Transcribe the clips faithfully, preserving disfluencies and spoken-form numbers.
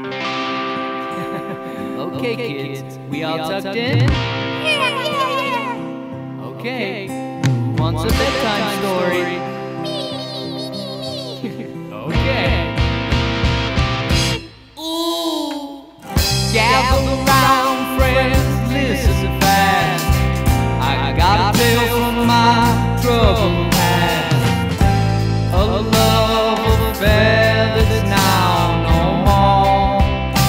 Okay, kids, we all tucked in? Yeah, yeah, yeah. Okay, who wants a bedtime story? Me, me, me, me, me. Okay. Ooh, gather around, friends, listen fast. I got a tale from my troubled past, a love affair that's now no more.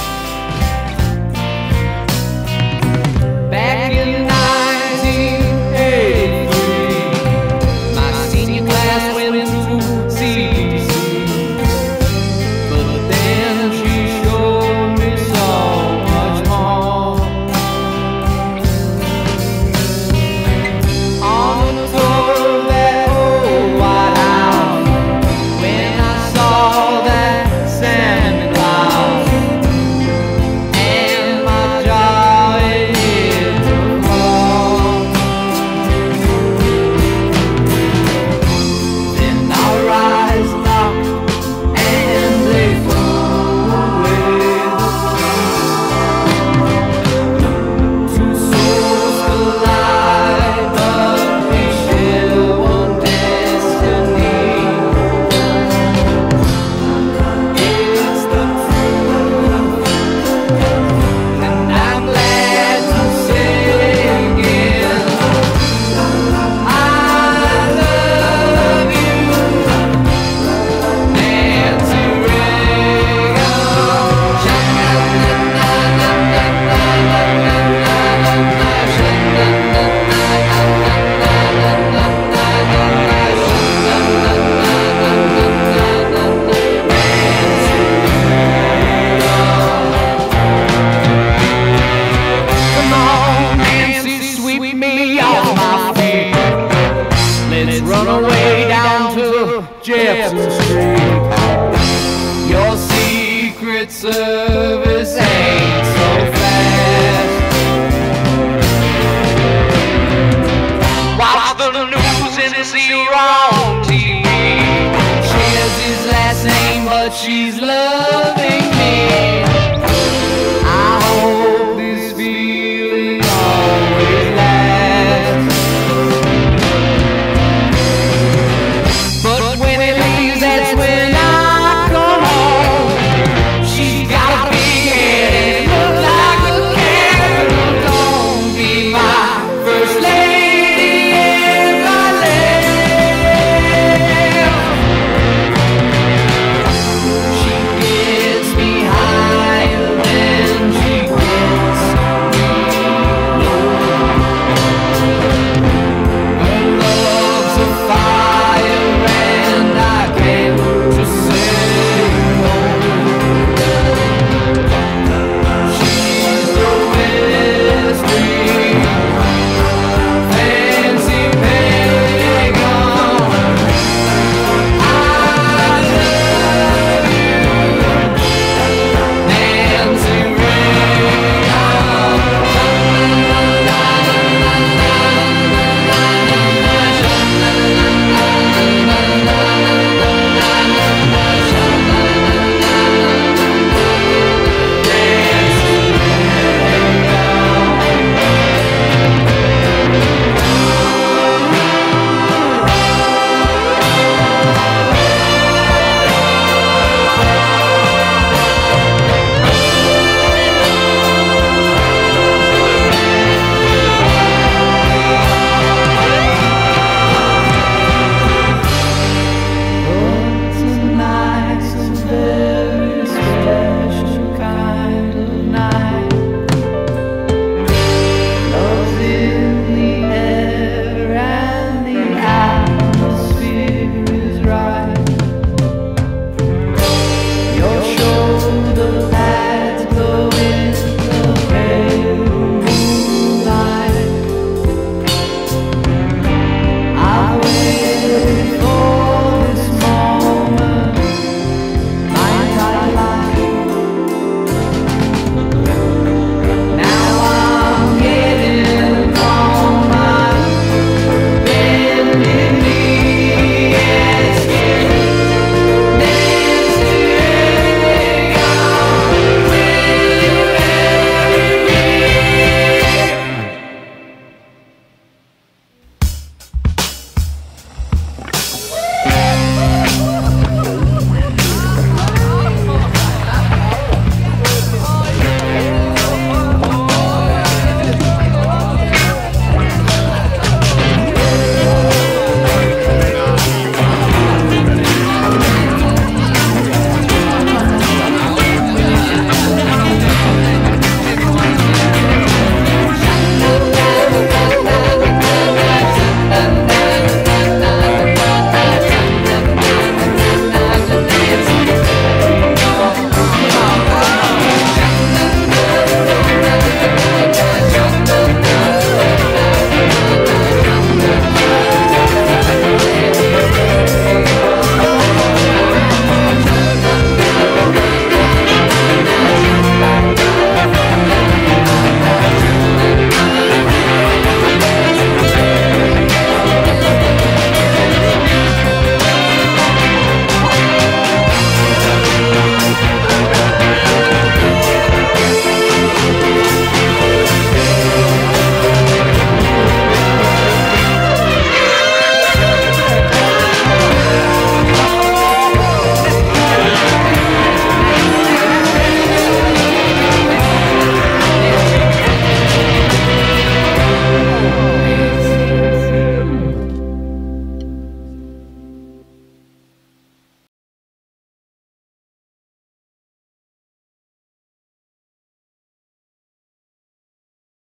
Back in nineteen eighty-three, my senior class went to C D C, but then she showed me so much more. On a tour of that old White House, when I saw that Santa Claus, and my jaw it hit the floor. Then our eyes locked and they flew away the sky. Two souls collide, but we share one destiny. It's the truth, and I'm glad to say again, I love you, Nancy Reagan. Come on, Nancy, sweep me off my feet. Let's run away down to Jefferson Street. Your Secret Service ain't so fast. Watch the news and see her on T V. She has his last name, but she's loving me.